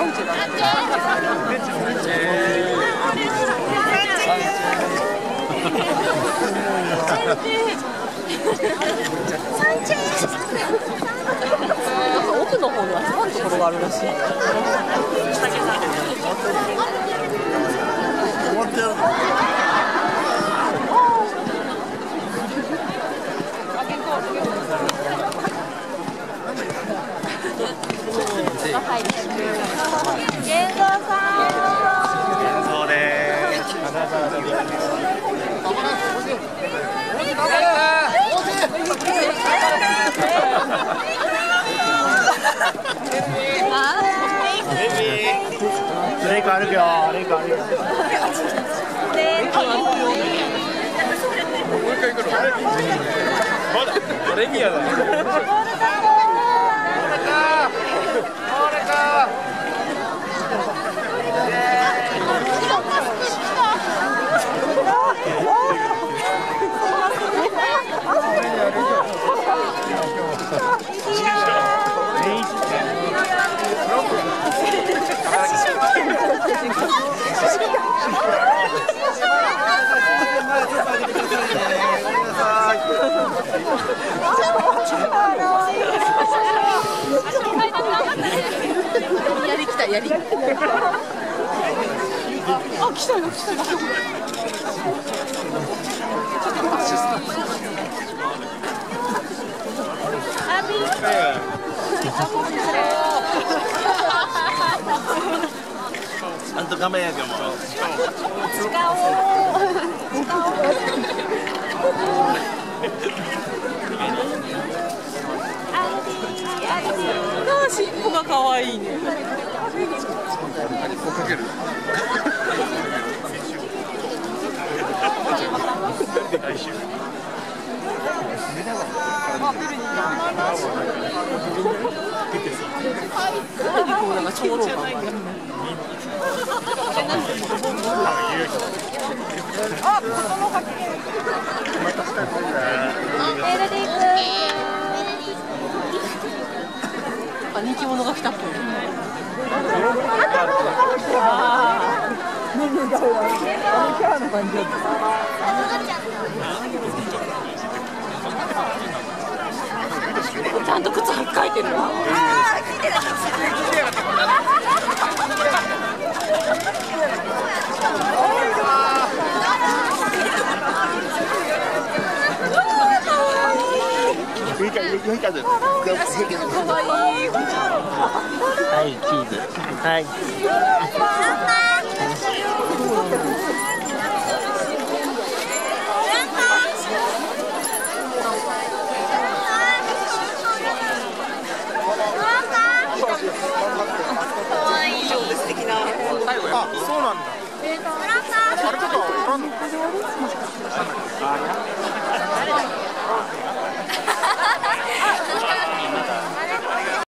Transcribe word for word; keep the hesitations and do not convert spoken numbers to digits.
ンチェだって。奥の方にはすごいところがあるらしい。玄三さん。 そうです。レイク歩くよ。レイク歩くよ。もう一回行くの。まだ。レミアだ。 やりきたやり。あ、来たよ来たよ。 ちゃんと画面やけども。 尻尾が可愛いね。人気者が来たっぽい。ちゃんと靴履き替えてるわ。 はい、チーズ。はい。あ、そうなんだ。あれとか、